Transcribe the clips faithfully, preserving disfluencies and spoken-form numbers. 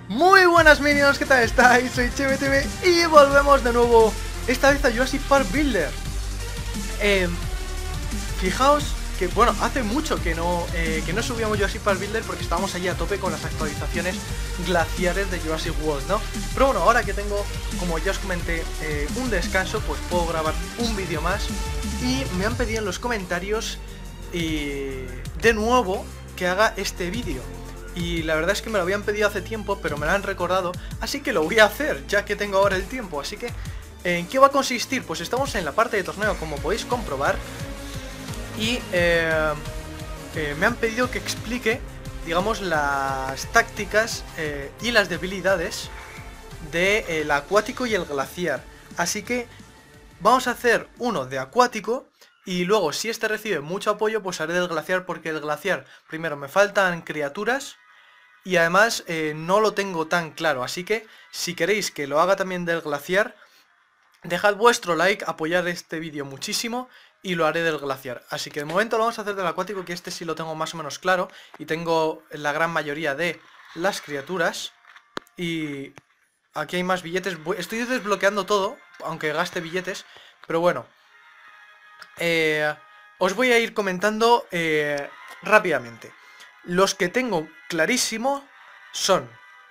Muy buenas minions, ¿qué tal estáis? Soy CheveTV y volvemos de nuevo, esta vez a Jurassic Park Builder. eh, Fijaos que, bueno, hace mucho que no, eh, que no subíamos Jurassic Park Builder porque estábamos allí a tope con las actualizaciones glaciares de Jurassic World, ¿no? Pero bueno, ahora que tengo, como ya os comenté, eh, un descanso, pues puedo grabar un vídeo más. Y me han pedido en los comentarios eh, de nuevo que haga este vídeo. Y la verdad es que me lo habían pedido hace tiempo, pero me lo han recordado, así que lo voy a hacer, ya que tengo ahora el tiempo. Así que, ¿en qué va a consistir? Pues estamos en la parte de torneo, como podéis comprobar. Y eh, eh, me han pedido que explique, digamos, las tácticas eh, y las debilidades del acuático y el glaciar. Así que vamos a hacer uno de acuático. Y luego, si este recibe mucho apoyo, pues haré del glaciar, porque el glaciar, primero, me faltan criaturas. Y además eh, no lo tengo tan claro, así que si queréis que lo haga también del glaciar, dejad vuestro like, apoyar este vídeo muchísimo y lo haré del glaciar. Así que de momento lo vamos a hacer del acuático, que este sí lo tengo más o menos claro y tengo la gran mayoría de las criaturas. Y aquí hay más billetes, estoy desbloqueando todo, aunque gaste billetes, pero bueno. Eh, os voy a ir comentando eh, rápidamente. Los que tengo clarísimo son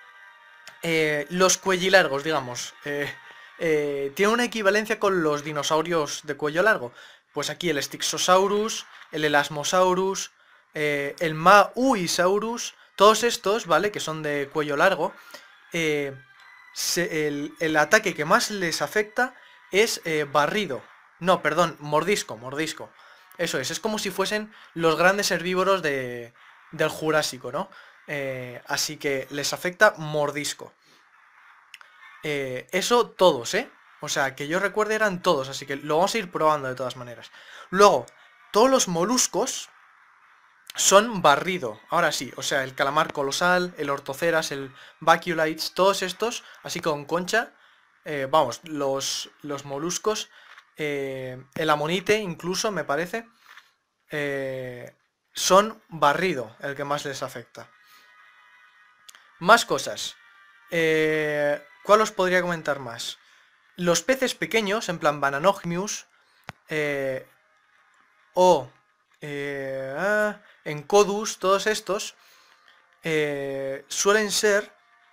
eh, los cuellilargos, digamos. Eh, eh, tiene una equivalencia con los dinosaurios de cuello largo. Pues aquí el Styxosaurus, el Elasmosaurus, eh, el Mauisaurus, todos estos, ¿vale? Que son de cuello largo. Eh, se, el, el ataque que más les afecta es eh, barrido. No, perdón, mordisco, mordisco. Eso es, es como si fuesen los grandes herbívoros de, del Jurásico, ¿no? Eh, así que les afecta mordisco. Eh, eso todos, ¿eh? O sea, que yo recuerde eran todos, así que lo vamos a ir probando de todas maneras. Luego, todos los moluscos son barrido. Ahora sí, o sea, el calamar colosal, el ortoceras, el baculites, todos estos, así con concha. Eh, vamos, los, los moluscos, eh, el amonite incluso, me parece. Eh, son barrido, el que más les afecta. Más cosas. Eh, ¿Cuál os podría comentar más? Los peces pequeños, en plan Bananogmius, eh, o eh, Encodus, todos estos, eh, suelen ser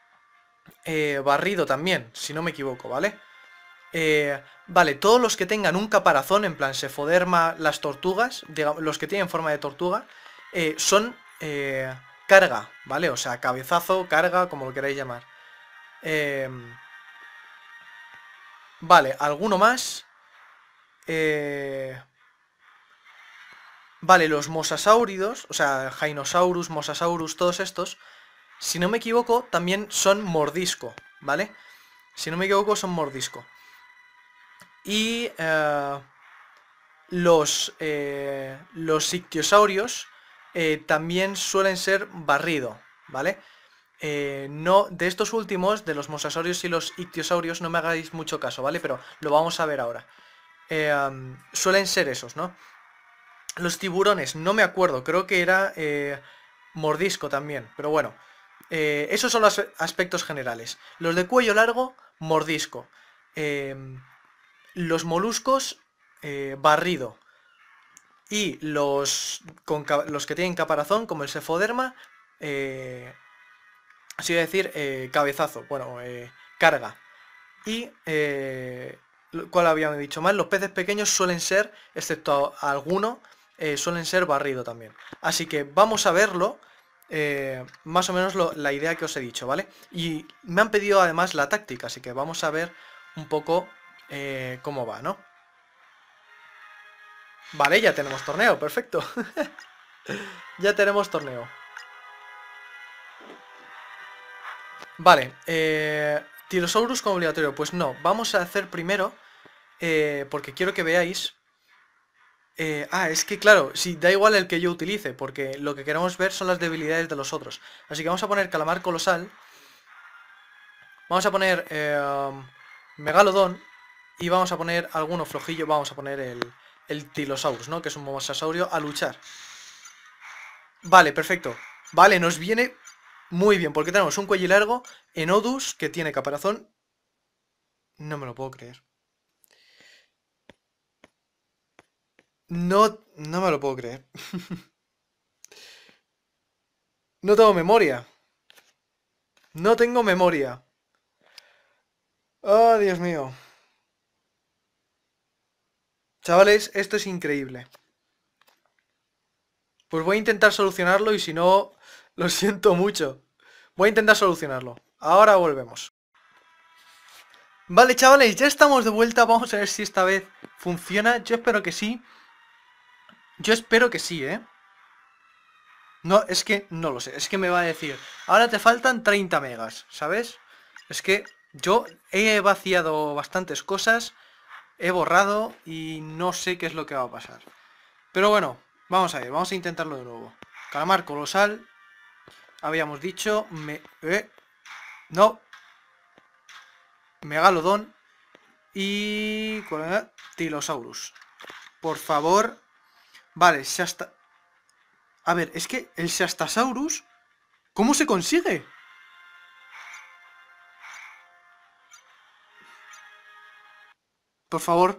eh, barrido también, si no me equivoco, ¿vale? Eh, vale, todos los que tengan un caparazón, en plan Sephoderma, las tortugas, digamos, los que tienen forma de tortuga, eh, son eh, carga, ¿vale? O sea, cabezazo, carga, como lo queráis llamar. Eh, vale, ¿alguno más? Eh, vale, los mosasáuridos, o sea, Jainosaurus, Mosasaurus, todos estos, si no me equivoco, también son mordisco, ¿vale? Si no me equivoco, son mordisco. Y eh, los, eh, los ictiosaurios eh, también suelen ser barrido, ¿vale? Eh, no, de estos últimos, de los mosasaurios y los ictiosaurios, no me hagáis mucho caso, ¿vale? Pero lo vamos a ver ahora. Eh, um, suelen ser esos, ¿no? Los tiburones, no me acuerdo, creo que era eh, mordisco también, pero bueno. Eh, esos son los aspectos generales. Los de cuello largo, mordisco. Eh, los moluscos, eh, barrido. Y los, con, los que tienen caparazón, como el Sephoderma, eh, así decir, eh, cabezazo, bueno, eh, carga. Y, eh, ¿cuál habíamos dicho más? Los peces pequeños suelen ser, excepto alguno, eh, suelen ser barrido también. Así que vamos a verlo, eh, más o menos lo, la idea que os he dicho, ¿vale? Y me han pedido además la táctica, así que vamos a ver un poco eh, cómo va, ¿no? Vale, ya tenemos torneo, perfecto. Ya tenemos torneo. Vale, eh, Tylosaurus como obligatorio. Pues no, vamos a hacer primero, eh, porque quiero que veáis. Eh, ah, es que claro, sí, da igual el que yo utilice, porque lo que queremos ver son las debilidades de los otros. Así que vamos a poner calamar colosal. Vamos a poner eh, megalodón. Y vamos a poner alguno flojillo. Vamos a poner el, el Tylosaurus, ¿no? Que es un mosasaurio a luchar. Vale, perfecto. Vale, nos viene Muy bien, porque tenemos un cuello largo en Odus que tiene caparazón. No me lo puedo creer. No, no me lo puedo creer. No tengo memoria. No tengo memoria. Oh, Dios mío. Chavales, esto es increíble. Pues voy a intentar solucionarlo y si no, lo siento mucho. Voy a intentar solucionarlo. Ahora volvemos. Vale, chavales, ya estamos de vuelta. Vamos a ver si esta vez funciona. Yo espero que sí. Yo espero que sí, ¿eh? No, es que no lo sé. Es que me va a decir, ahora te faltan treinta megas, ¿sabes? Es que yo he vaciado bastantes cosas, he borrado y no sé qué es lo que va a pasar. Pero bueno, vamos a ver, vamos a intentarlo de nuevo. Calamar colosal. Habíamos dicho... Me... Eh, no. Megalodón. Y... Tilosaurus. Por favor. Vale, Shasta... A ver, es que el Shastasaurus... ¿Cómo se consigue? Por favor.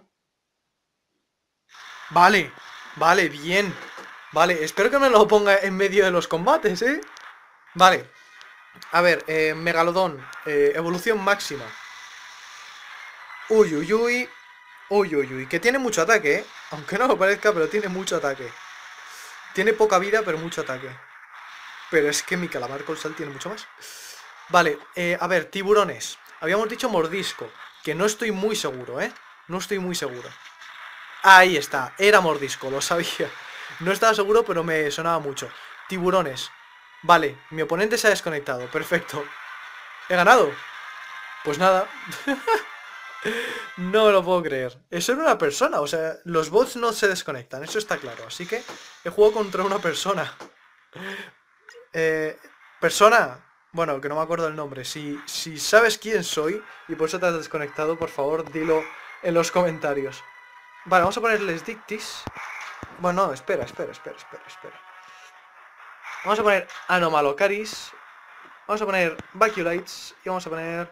Vale. Vale, bien. Vale, espero que me lo ponga en medio de los combates, ¿eh? Vale. A ver, eh, Megalodón. Eh, evolución máxima. Uy, uy, uy. Uy, uy, uy. Que tiene mucho ataque, ¿eh? Aunque no lo parezca, pero tiene mucho ataque. Tiene poca vida, pero mucho ataque. Pero es que mi calamar colosal tiene mucho más. Vale, eh, a ver, tiburones. Habíamos dicho mordisco. Que no estoy muy seguro, ¿eh? No estoy muy seguro. Ahí está, era mordisco, lo sabía. No estaba seguro, pero me sonaba mucho. Tiburones. Vale, mi oponente se ha desconectado. Perfecto. ¿He ganado? Pues nada. No me lo puedo creer. Eso era una persona, o sea, los bots no se desconectan, eso está claro. Así que he jugado contra una persona. Eh, persona, bueno, que no me acuerdo el nombre. Si, si sabes quién soy y por eso te has desconectado, por favor, dilo en los comentarios. Vale, vamos a ponerles Dictis. Bueno, no, espera, espera, espera, espera, espera. Vamos a poner Anomalocaris. Vamos a poner Vacuolites. Y vamos a poner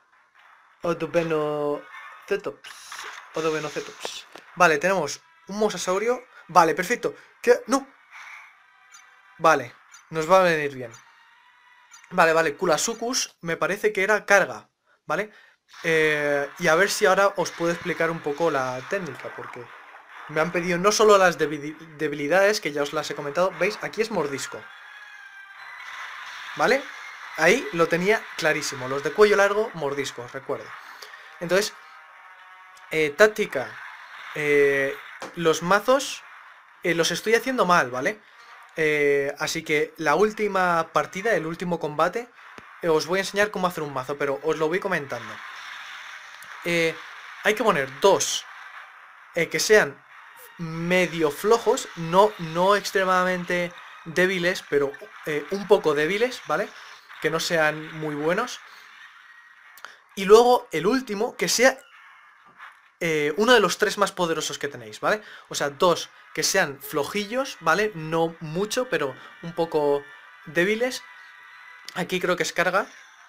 Odobenocetops. Odobenocetops. Vale, tenemos un mosasaurio. Vale, perfecto. ¿Qué? ¡No! Vale, nos va a venir bien. Vale, vale, Kulasukus me parece que era carga, ¿vale? Eh, y a ver si ahora os puedo explicar un poco la técnica, porque me han pedido no solo las debilidades, que ya os las he comentado. ¿Veis? Aquí es mordisco, ¿vale? Ahí lo tenía clarísimo. Los de cuello largo, mordisco, recuerdo. Entonces, eh, táctica. Eh, los mazos eh, los estoy haciendo mal, ¿vale? Eh, así que la última partida, el último combate, eh, os voy a enseñar cómo hacer un mazo, pero os lo voy comentando. Eh, hay que poner dos eh, que sean medio flojos, no, no extremadamente débiles, pero eh, un poco débiles, ¿vale? Que no sean muy buenos. Y luego el último, que sea eh, uno de los tres más poderosos que tenéis, ¿vale? O sea, dos que sean flojillos, ¿vale? No mucho, pero un poco débiles. Aquí creo que es carga.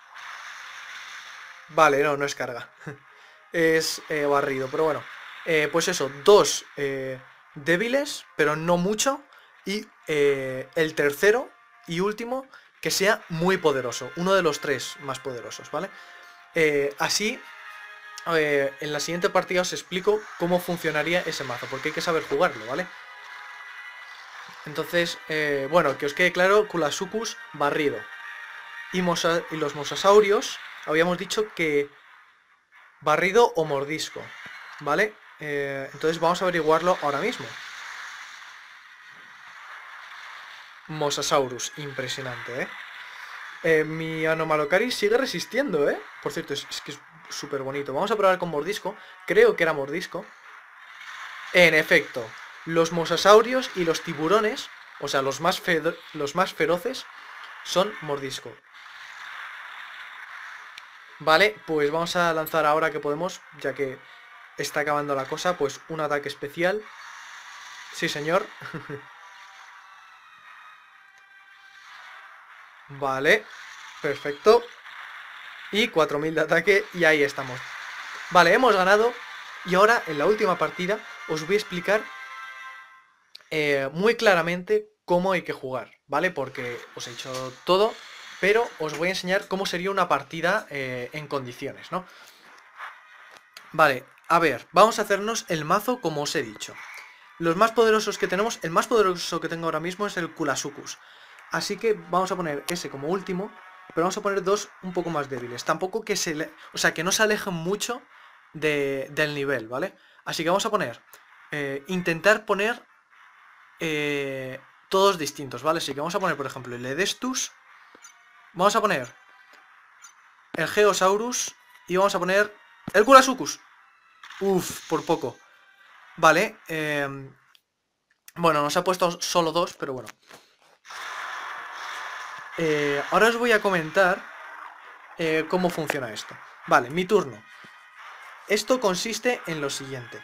Vale, no, no es carga. Es eh, barrido, pero bueno. Eh, pues eso, dos eh, débiles, pero no mucho. Y eh, el tercero y último, que sea muy poderoso. Uno de los tres más poderosos, ¿vale? Eh, así, eh, en la siguiente partida os explico cómo funcionaría ese mazo, porque hay que saber jugarlo, ¿vale? Entonces, eh, bueno, que os quede claro, Kulasukus barrido. Y, mosa y los mosasaurios, habíamos dicho que barrido o mordisco, ¿vale? Eh, entonces vamos a averiguarlo ahora mismo. Mosasaurus, impresionante, ¿eh? eh mi Anomalocaris sigue resistiendo, ¿eh? Por cierto, es, es que es súper bonito. Vamos a probar con mordisco. Creo que era mordisco. En efecto, los mosasaurios y los tiburones, o sea, los más, los más feroces, son mordisco. Vale, pues vamos a lanzar ahora que podemos, ya que está acabando la cosa, pues un ataque especial. Sí, señor. Vale, perfecto. Y cuatro mil de ataque y ahí estamos. Vale, hemos ganado. Y ahora en la última partida os voy a explicar eh, muy claramente cómo hay que jugar, ¿vale? Porque os he dicho todo, pero os voy a enseñar cómo sería una partida eh, en condiciones, ¿no? Vale, a ver, vamos a hacernos el mazo como os he dicho. Los más poderosos que tenemos, el más poderoso que tengo ahora mismo es el Kurasukus. Así que vamos a poner ese como último, pero vamos a poner dos un poco más débiles. Tampoco que se le, o sea, que no se alejen mucho de, del nivel, ¿vale? Así que vamos a poner, eh, intentar poner eh, todos distintos, ¿vale? Así que vamos a poner, por ejemplo, el Edestus, vamos a poner el Geosaurus y vamos a poner el Kurasukus. Uf, por poco. Vale, eh, bueno, nos ha puesto solo dos, pero bueno. Eh, ahora os voy a comentar eh, cómo funciona esto. Vale, mi turno. Esto consiste en lo siguiente.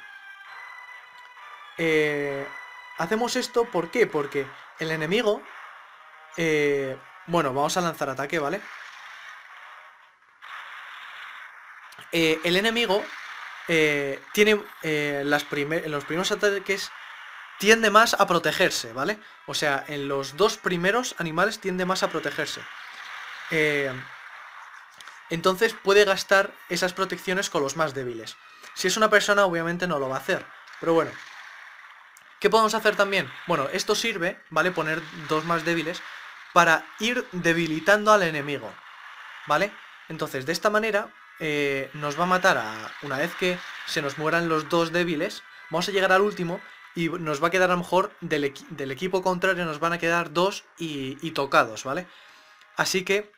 Eh, hacemos esto, ¿por qué? Porque el enemigo... Eh, bueno, vamos a lanzar ataque, ¿vale? Eh, el enemigo eh, tiene eh, las primer, en los primeros ataques tiende más a protegerse, ¿vale? O sea, en los dos primeros animales tiende más a protegerse. Eh, entonces puede gastar esas protecciones con los más débiles. Si es una persona, obviamente no lo va a hacer. Pero bueno. ¿Qué podemos hacer también? Bueno, esto sirve, ¿vale? Poner dos más débiles para ir debilitando al enemigo, ¿vale? Entonces, de esta manera, eh, nos va a matar a... Una vez que se nos mueran los dos débiles, vamos a llegar al último y nos va a quedar a lo mejor del, equi del equipo contrario, nos van a quedar dos y, y tocados, ¿vale? Así que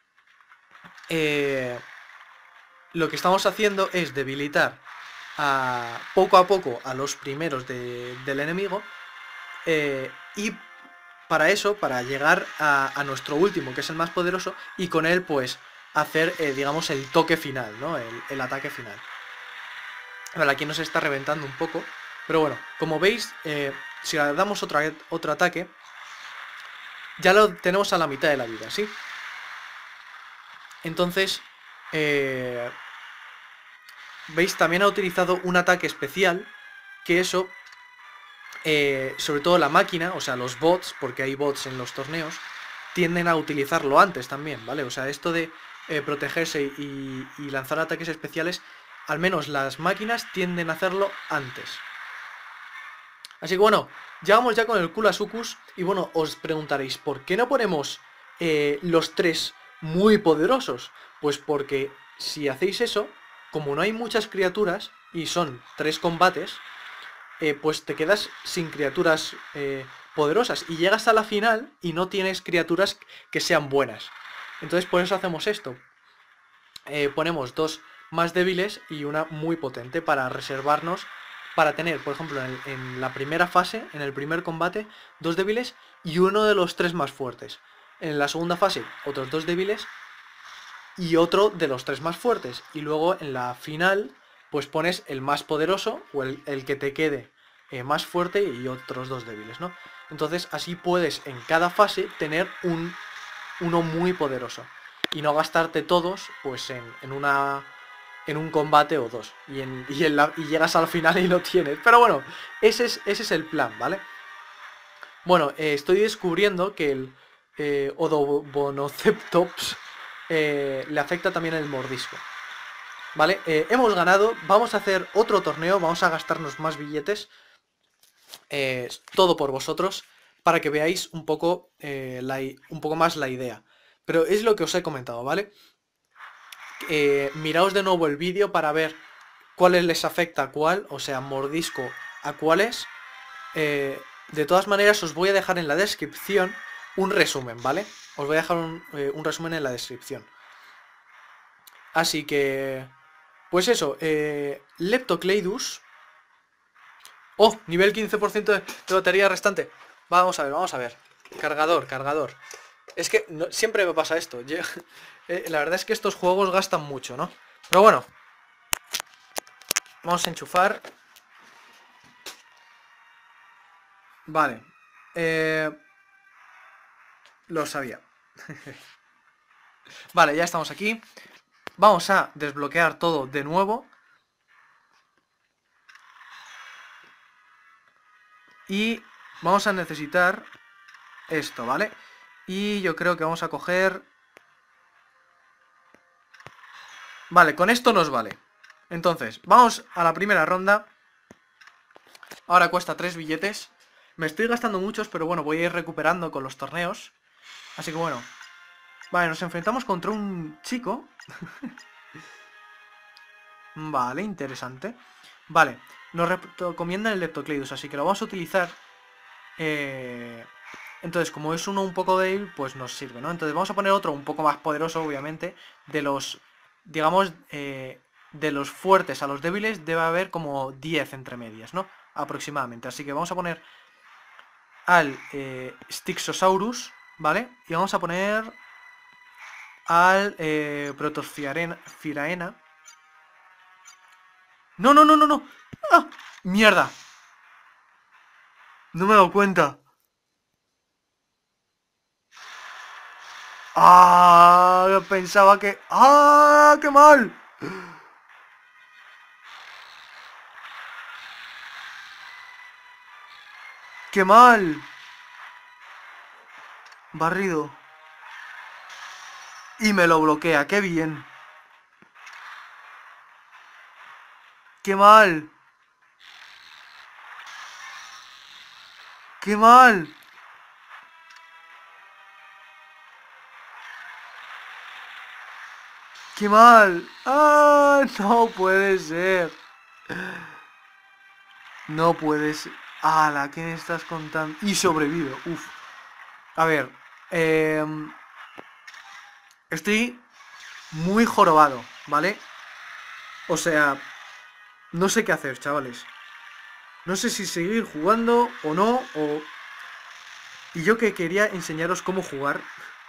eh, lo que estamos haciendo es debilitar a, poco a poco a los primeros de, del enemigo eh, y para eso, para llegar a, a nuestro último, que es el más poderoso, y con él pues hacer, eh, digamos, el toque final, ¿no? El, el ataque final. Vale, aquí nos está reventando un poco, pero bueno, como veis, eh, si le damos otra, otro ataque, ya lo tenemos a la mitad de la vida, ¿sí? Entonces, eh, veis, también ha utilizado un ataque especial, que eso, eh, sobre todo la máquina, o sea, los bots, porque hay bots en los torneos, tienden a utilizarlo antes también, ¿vale? O sea, esto de eh, protegerse y, y lanzar ataques especiales, al menos las máquinas tienden a hacerlo antes. Así que bueno, llegamos ya con el Kurasukus y bueno, os preguntaréis, ¿por qué no ponemos eh, los tres muy poderosos? Pues porque si hacéis eso, como no hay muchas criaturas y son tres combates, eh, pues te quedas sin criaturas eh, poderosas y llegas a la final y no tienes criaturas que sean buenas. Entonces por eso hacemos esto. Eh, ponemos dos más débiles y una muy potente para reservarnos, para tener, por ejemplo, en, el, en la primera fase, en el primer combate, dos débiles y uno de los tres más fuertes. En la segunda fase, otros dos débiles y otro de los tres más fuertes. Y luego en la final, pues pones el más poderoso o el, el que te quede eh, más fuerte y otros dos débiles, ¿no? Entonces así puedes en cada fase tener un, uno muy poderoso y no gastarte todos pues en, en una en un combate o dos y, en, y, en la, y llegas al final y lo tienes. Pero bueno, ese es, ese es el plan, ¿vale? Bueno, eh, estoy descubriendo que el eh, Odobonoceptops eh, le afecta también el mordisco. Vale, eh, hemos ganado, vamos a hacer otro torneo, vamos a gastarnos más billetes, eh, todo por vosotros, para que veáis un poco, eh, la, un poco más la idea. Pero es lo que os he comentado, ¿vale? Eh, miraos de nuevo el vídeo para ver cuáles les afecta a cuál, o sea, mordisco a cuáles. Eh, de todas maneras os voy a dejar en la descripción un resumen, ¿vale? Os voy a dejar un, eh, un resumen en la descripción. Así que... Pues eso, eh, Leptocleidus... ¡Oh! Nivel quince por ciento de, de batería restante. Vamos a ver, vamos a ver. Cargador, cargador. Es que no, siempre me pasa esto. Yo, eh, la verdad es que estos juegos gastan mucho, ¿no? Pero bueno. Vamos a enchufar. Vale. Eh, lo sabía. Vale, ya estamos aquí. Vamos a desbloquear todo de nuevo. Y vamos a necesitar esto, ¿vale? Y yo creo que vamos a coger... Vale, con esto nos vale. Entonces, vamos a la primera ronda. Ahora cuesta tres billetes. Me estoy gastando muchos, pero bueno, voy a ir recuperando con los torneos. Así que bueno. Vale, nos enfrentamos contra un chico. Vale, interesante. Vale, nos recomienda el Leptocleidus, así que lo vamos a utilizar. Eh... Entonces, como es uno un poco débil, pues nos sirve, ¿no? Entonces vamos a poner otro un poco más poderoso, obviamente. De los, digamos, eh, de los fuertes a los débiles debe haber como diez entre medias, ¿no? Aproximadamente. Así que vamos a poner al eh, Styxosaurus, ¿vale? Y vamos a poner al eh, Protosfiraena. No, no, no, no, no. ¡Ah! ¡Mierda! No me he dado cuenta. ¡Ah! Pensaba que... ¡Ah! ¡Qué mal! ¡Qué mal! Barrido. Y me lo bloquea, qué bien. ¡Qué mal! ¡Qué mal! ¡Qué mal! ¡Ah! No puede ser. No puede ser. ¡Hala! ¿Qué me estás contando? Y sobrevivo. Uf. A ver. Eh, estoy muy jorobado, ¿vale? O sea, no sé qué hacer, chavales. No sé si seguir jugando o no, o... Y yo que quería enseñaros cómo jugar.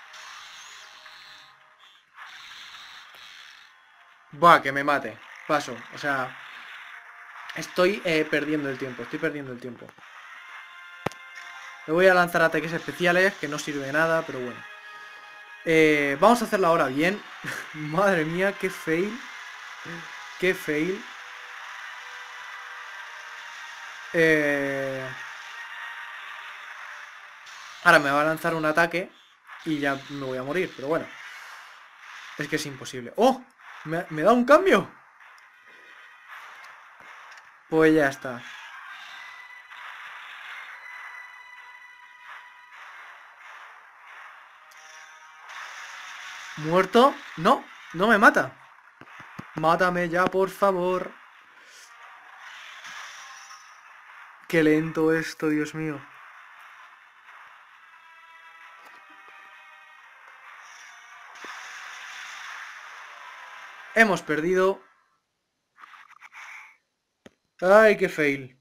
Buah, que me mate. Paso, o sea... Estoy eh, perdiendo el tiempo, estoy perdiendo el tiempo. Le voy a lanzar ataques especiales, que no sirve de nada, pero bueno. Eh, vamos a hacerlo ahora bien. Madre mía, qué fail. Qué fail. Eh... Ahora me va a lanzar un ataque y ya me voy a morir, pero bueno. Es que es imposible. ¡Oh! ¿Me, me da un cambio? Pues ya está. ¿Muerto? No, no me mata. Mátame ya, por favor. Qué lento esto, Dios mío. Hemos perdido. Ay, qué fail.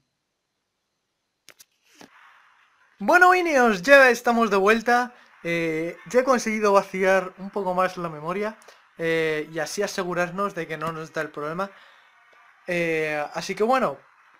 Bueno, Ineos, ya estamos de vuelta. Eh, ya he conseguido vaciar un poco más la memoria. Eh, y así asegurarnos de que no nos da el problema. Eh, así que bueno.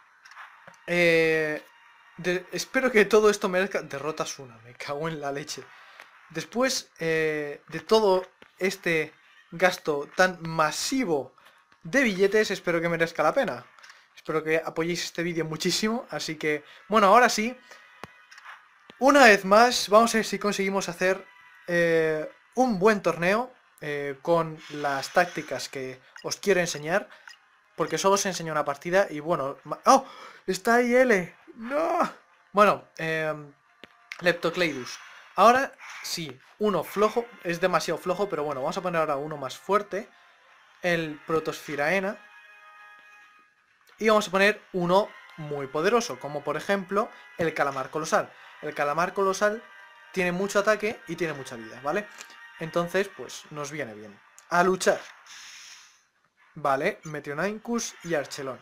Eh, de, espero que todo esto merezca... Derrotas una, me cago en la leche. Después eh, de todo este gasto tan masivo de billetes, espero que merezca la pena. Espero que apoyéis este vídeo muchísimo. Así que, bueno, ahora sí. Una vez más, vamos a ver si conseguimos hacer eh, un buen torneo eh, con las tácticas que os quiero enseñar. Porque solo os enseño una partida y bueno... ¡Oh! ¡Está ahí L! ¡No! Bueno, eh, Leptocleidus. Ahora sí, uno flojo, es demasiado flojo, pero bueno, vamos a poner ahora uno más fuerte. El Protosfiraena. Y vamos a poner uno muy poderoso, como por ejemplo el Calamar Colosal. El Calamar Colosal tiene mucho ataque y tiene mucha vida, ¿vale? Entonces, pues nos viene bien. A luchar. Vale, Meteorhynchus y Archelon.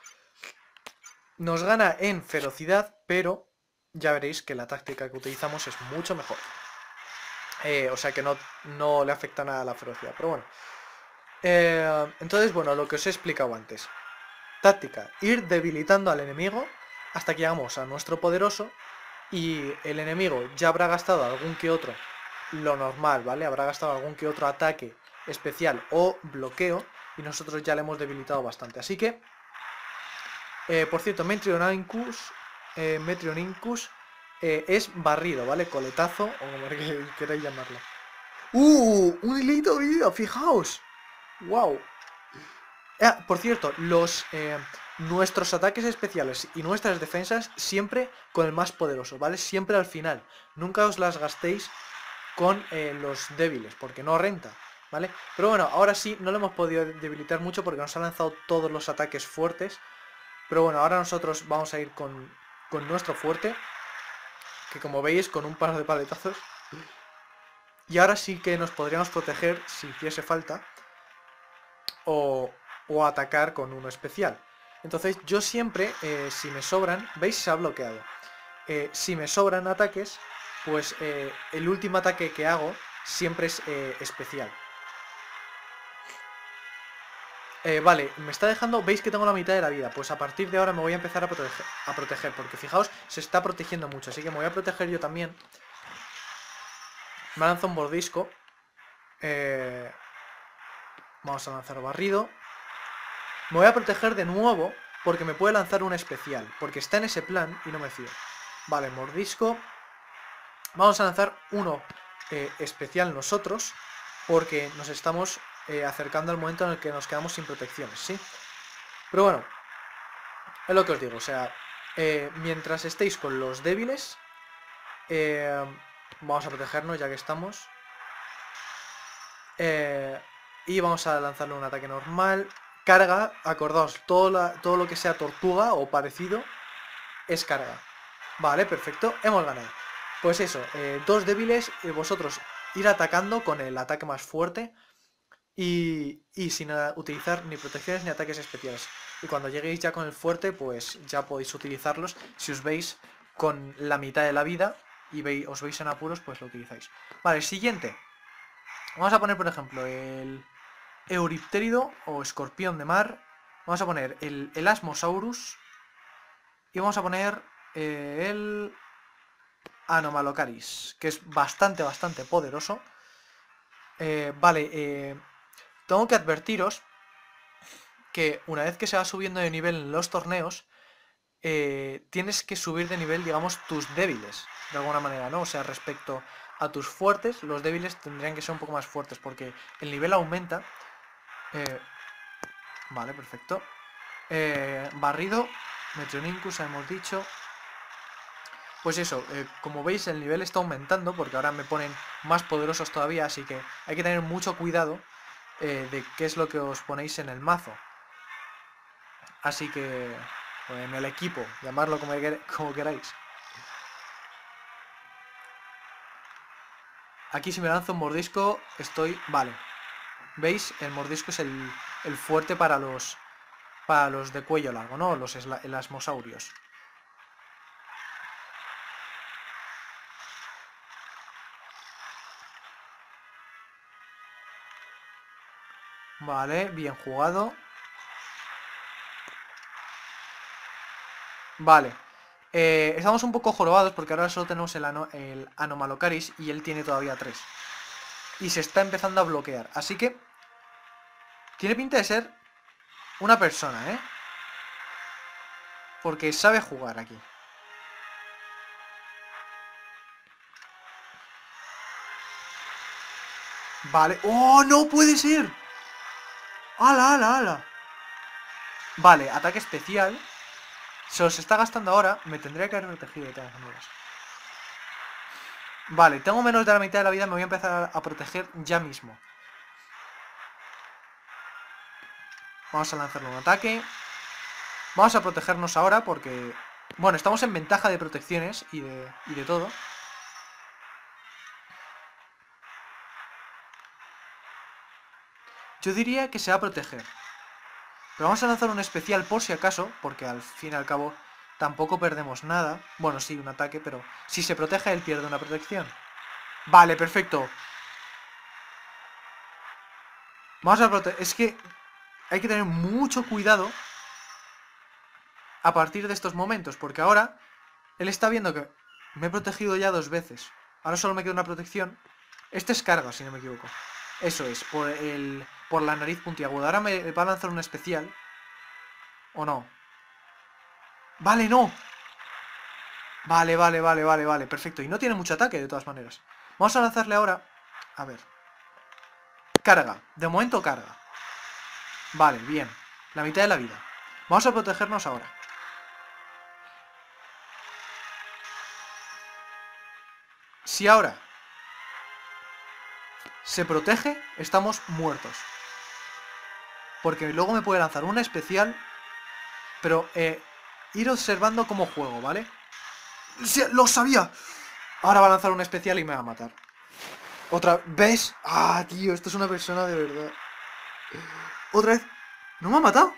Nos gana en ferocidad, pero ya veréis que la táctica que utilizamos es mucho mejor. Eh, o sea que no, no le afecta nada a la ferocidad, pero bueno. Eh, entonces, bueno, lo que os he explicado antes. Táctica, ir debilitando al enemigo hasta que llegamos a nuestro poderoso y el enemigo ya habrá gastado algún que otro lo normal, ¿vale? Habrá gastado algún que otro ataque especial o bloqueo y nosotros ya le hemos debilitado bastante. Así que, eh, por cierto, Metrionicus, eh, Metrionicus eh, es barrido, ¿vale? Coletazo, o como queráis llamarlo. ¡Uh! Un hilito de vida, fijaos. ¡Wow! Ah, por cierto, los eh, nuestros ataques especiales y nuestras defensas siempre con el más poderoso, ¿vale? Siempre al final. Nunca os las gastéis con eh, los débiles, porque no renta, ¿vale? Pero bueno, ahora sí, no lo hemos podido debilitar mucho porque nos ha lanzado todos los ataques fuertes. Pero bueno, ahora nosotros vamos a ir con, con nuestro fuerte, que como veis, con un par de paletazos. Y ahora sí que nos podríamos proteger si hiciese falta. O... o atacar con uno especial. Entonces yo siempre, eh, si me sobran, ¿veis? Se ha bloqueado. Eh, si me sobran ataques, pues eh, el último ataque que hago siempre es eh, especial. Eh, vale, me está dejando, veis que tengo la mitad de la vida. Pues a partir de ahora me voy a empezar a proteger, a proteger porque fijaos, se está protegiendo mucho. Así que me voy a proteger yo también. Me lanzo un mordisco. Eh, vamos a lanzar barrido. Me voy a proteger de nuevo porque me puede lanzar un especial, porque está en ese plan y no me fío. Vale, mordisco. Vamos a lanzar uno eh, especial nosotros, porque nos estamos eh, acercando al momento en el que nos quedamos sin protecciones, ¿sí? Pero bueno, es lo que os digo, o sea, eh, mientras estéis con los débiles, eh, vamos a protegernos ya que estamos. Eh, y vamos a lanzarle un ataque normal. Carga, acordaos, todo, la, todo lo que sea tortuga o parecido es carga. Vale, perfecto, hemos ganado. Pues eso, eh, dos débiles, eh, vosotros ir atacando con el ataque más fuerte y, y sin uh, utilizar ni protecciones ni ataques especiales. Y cuando lleguéis ya con el fuerte, pues ya podéis utilizarlos. Si os veis con la mitad de la vida y veis, os veis en apuros, pues lo utilizáis. Vale, siguiente. Vamos a poner, por ejemplo, el Euripterido o escorpión de mar. Vamos a poner el, el Asmosaurus. Y vamos a poner eh, el Anomalocaris, que es bastante, bastante poderoso. Eh, vale, eh, tengo que advertiros que una vez que se va subiendo de nivel en los torneos, eh, tienes que subir de nivel, digamos, tus débiles, de alguna manera, ¿no? O sea, respecto a tus fuertes, los débiles tendrían que ser un poco más fuertes, porque el nivel aumenta. Eh, vale, perfecto. Eh, barrido, Metrionicus, hemos dicho. Pues eso, eh, como veis el nivel está aumentando, porque ahora me ponen más poderosos todavía, así que hay que tener mucho cuidado eh, de qué es lo que os ponéis en el mazo. Así que, o en el equipo, llamarlo como, como queráis. Aquí si me lanzo un mordisco, estoy... Vale. ¿Veis? El mordisco es el, el fuerte para los para los de cuello largo, ¿no? Los elasmosaurios. Vale, bien jugado. Vale. Eh, estamos un poco jorobados porque ahora solo tenemos el, ano, el Anomalocaris y él tiene todavía tres. Y se está empezando a bloquear. Así que tiene pinta de ser una persona, ¿eh? Porque sabe jugar aquí. Vale. ¡Oh, no puede ser! ¡Hala, hala, hala! Vale, ataque especial. Se os está gastando ahora. Me tendría que haber protegido de todas maneras. Vale, tengo menos de la mitad de la vida. Me voy a empezar a proteger ya mismo. Vamos a lanzarle un ataque. Vamos a protegernos ahora porque... Bueno, estamos en ventaja de protecciones y de, y de todo. Yo diría que se va a proteger. Pero vamos a lanzar un especial por si acaso, porque al fin y al cabo tampoco perdemos nada. Bueno, sí, un ataque, pero si se protege él pierde una protección. Vale, perfecto. Vamos a proteger... Es que hay que tener mucho cuidado a partir de estos momentos, porque ahora él está viendo que me he protegido ya dos veces. Ahora solo me queda una protección. Este es carga, si no me equivoco. Eso es, por el por la nariz puntiaguda. Ahora me va a lanzar un especial. ¿O no? Vale, no. Vale, vale, vale, vale, vale. Perfecto. Y no tiene mucho ataque, de todas maneras. Vamos a lanzarle ahora... A ver. Carga. De momento carga. Vale, bien. La mitad de la vida. Vamos a protegernos ahora. Si ahora se protege, estamos muertos. Porque luego me puede lanzar una especial. Pero eh, ir observando cómo juego, ¿vale? ¡Sí, lo sabía! Ahora va a lanzar una especial y me va a matar. Otra... ¿Ves? Ah, tío, esto es una persona de verdad. Otra vez... ¿No me ha matado?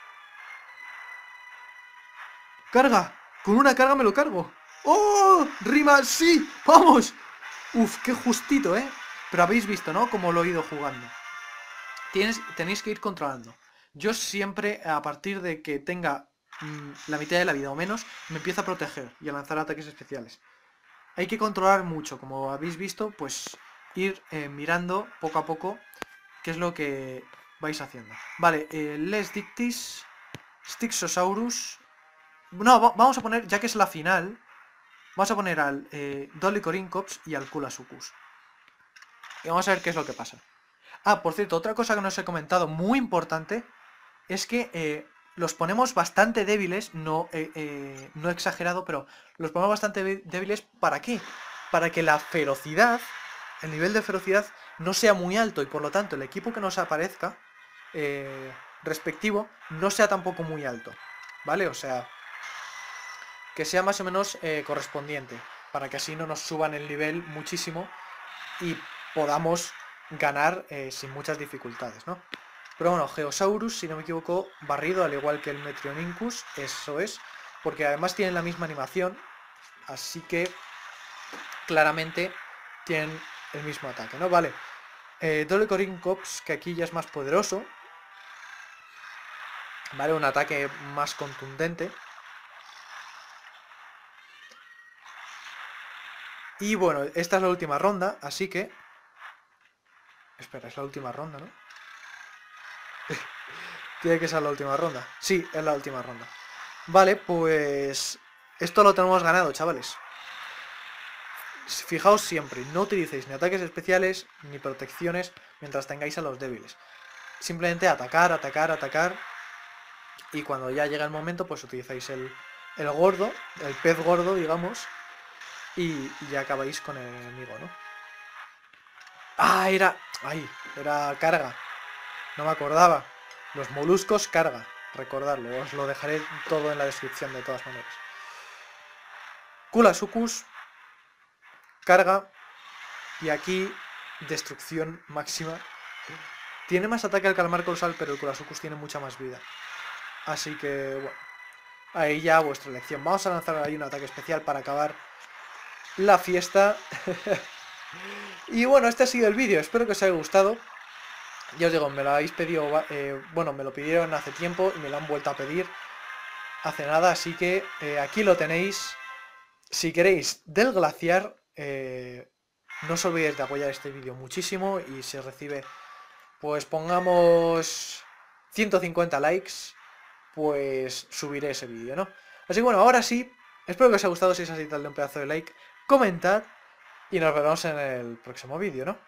¡Carga! Con una carga me lo cargo. ¡Oh! ¡Rima! ¡Sí! ¡Vamos! Uf, qué justito, ¿eh? Pero habéis visto, ¿no? Cómo lo he ido jugando. Tienes, tenéis que ir controlando. Yo siempre, a partir de que tenga mmm, la mitad de la vida o menos, me empiezo a proteger y a lanzar ataques especiales. Hay que controlar mucho, como habéis visto, pues ir eh, mirando poco a poco qué es lo que vais haciendo. Vale, eh, Les Dictis, Stixosaurus... No, va vamos a poner, ya que es la final, vamos a poner al eh, Dolichoryncops y al Kulasukus. Y vamos a ver qué es lo que pasa. Ah, por cierto, otra cosa que no os he comentado, muy importante, es que eh, los ponemos bastante débiles, no, eh, eh, no exagerado, pero los ponemos bastante débiles, ¿para qué? Para que la ferocidad, el nivel de ferocidad, no sea muy alto y por lo tanto el equipo que nos aparezca eh, respectivo no sea tampoco muy alto, ¿vale? O sea, que sea más o menos eh, correspondiente, para que así no nos suban el nivel muchísimo y podamos ganar eh, sin muchas dificultades, ¿no? Pero bueno, Geosaurus, si no me equivoco, barrido, al igual que el Metrionychus, eso es, porque además tienen la misma animación, así que claramente tienen el mismo ataque, ¿no? Vale, eh, Dolichoryncops, que aquí ya es más poderoso, vale, un ataque más contundente. Y bueno, esta es la última ronda, así que... Espera, es la última ronda, ¿no? Tiene que ser la última ronda. Sí, es la última ronda. Vale, pues... Esto lo tenemos ganado, chavales. Fijaos siempre, no utilicéis ni ataques especiales ni protecciones mientras tengáis a los débiles. Simplemente atacar, atacar, atacar. Y cuando ya llega el momento, pues utilizáis el, el gordo, el pez gordo, digamos. Y ya acabáis con el enemigo, ¿no? Ah, era... Ay, era carga. No me acordaba. Los moluscos, carga. Recordadlo, os lo dejaré todo en la descripción de todas maneras. Kulasukus, carga. Y aquí, destrucción máxima. Tiene más ataque al calamar colosal, pero el Kulasukus tiene mucha más vida. Así que, bueno. Ahí ya vuestra elección. Vamos a lanzar ahí un ataque especial para acabar la fiesta. Y bueno, este ha sido el vídeo, espero que os haya gustado. Ya os digo, me lo habéis pedido, eh, bueno, me lo pidieron hace tiempo y me lo han vuelto a pedir hace nada, así que eh, aquí lo tenéis. Si queréis del glaciar, eh, no os olvidéis de apoyar este vídeo muchísimo y si recibe, pues pongamos ciento cincuenta likes, pues subiré ese vídeo, ¿no? Así que bueno, ahora sí, espero que os haya gustado. Si es así, dadle un pedazo de like, comentad y nos vemos en el próximo vídeo, ¿no?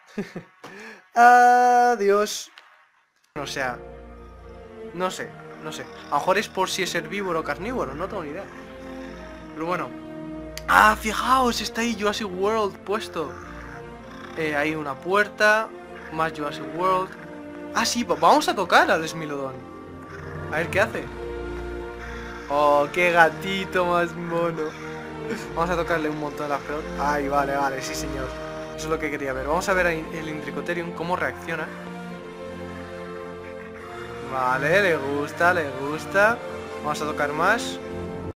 Adiós. O sea, no sé, no sé. A lo mejor es por si es herbívoro o carnívoro, no tengo ni idea. Pero bueno. Ah, fijaos, está ahí Jurassic World puesto. Eh, hay una puerta, más Jurassic World. Ah, sí, pues vamos a tocar al Smilodon. A ver qué hace. Oh, qué gatito más mono. Vamos a tocarle un montón de las pelotas. Ay, vale, vale, sí señor. Eso es lo que quería ver. Vamos a ver el Indricotherium cómo reacciona. Vale, le gusta, le gusta. Vamos a tocar más.